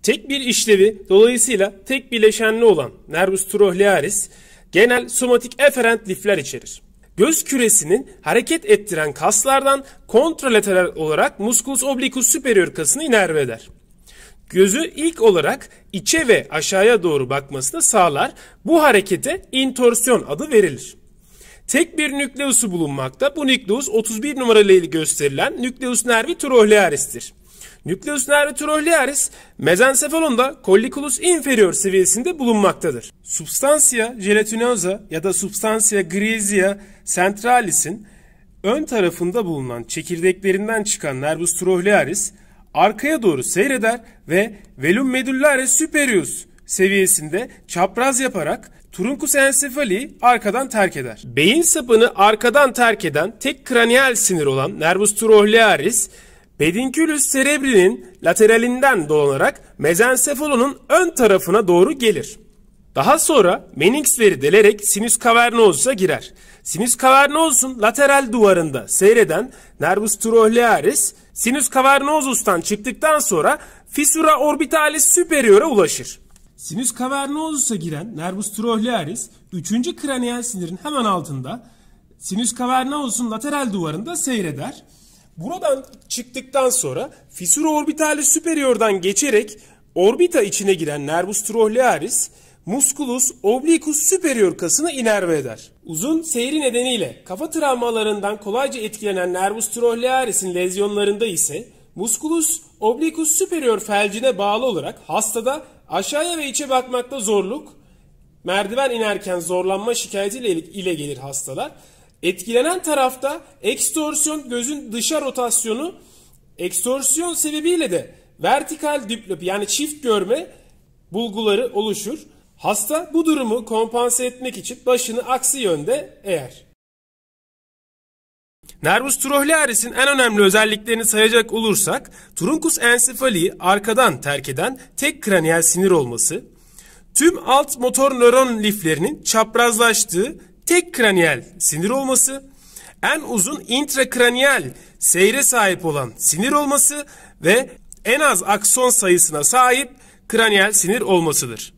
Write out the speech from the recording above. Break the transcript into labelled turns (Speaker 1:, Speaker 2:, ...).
Speaker 1: Tek bir işlevi, dolayısıyla tek bileşenli olan nervus trochlearis genel somatik eferent lifler içerir. Göz küresinin hareket ettiren kaslardan kontralateral olarak musculus obliquus superior kasını inerve eder. Gözü ilk olarak içe ve aşağıya doğru bakmasını sağlar. Bu harekete intorsiyon adı verilir. Tek bir nükleusu bulunmakta. Bu nükleus 31 numaralı ile gösterilen nükleus nervi trochlearis'tir. Nükleus nervi trochlearis mezencephalonda colliculus inferior seviyesinde bulunmaktadır. Substantia gelatinosa ya da substantia grigia centralis'in ön tarafında bulunan çekirdeklerinden çıkan nervus trochlearis arkaya doğru seyreder ve velum medullare superius seviyesinde çapraz yaparak truncus encephali arkadan terk eder. Beyin sapını arkadan terk eden tek kraniyal sinir olan nervus trochlearis, pedunculus cerebri'nin lateralinden dolanarak mezencephalonun ön tarafına doğru gelir. Daha sonra meninxleri delerek sinus cavernos'a girer. Sinus cavernos'un lateral duvarında seyreden nervus trochlearis, sinus cavernos'tan çıktıktan sonra fissura orbitalis superior'a ulaşır. Sinus cavernos'a giren nervus trochlearis, 3. kraniyal sinirin hemen altında sinus cavernos'un lateral duvarında seyreder. Buradan çıktıktan sonra fissura orbitalis superior'dan geçerek orbita içine giren nervus trochlearis, musculus obliquus superior kasını inerve eder. Uzun seyri nedeniyle kafa travmalarından kolayca etkilenen nervus trochlearis'in lezyonlarında ise musculus obliquus superior felcine bağlı olarak hastada aşağıya ve içe bakmakta zorluk, merdiven inerken zorlanma şikayetiyle ile gelir hastalar. Etkilenen tarafta ekstörsiyon, gözün dışa rotasyonu, ekstörsiyon sebebiyle de vertikal diplopi yani çift görme bulguları oluşur. Hasta bu durumu kompanse etmek için başını aksi yönde eğer. Nervus trochlearis'in en önemli özelliklerini sayacak olursak, truncus encephali arkadan terk eden tek kraniyal sinir olması, tüm alt motor nöron liflerinin çaprazlaştığı tek kraniyal sinir olması, en uzun intrakraniyal seyre sahip olan sinir olması ve en az akson sayısına sahip kraniyal sinir olmasıdır.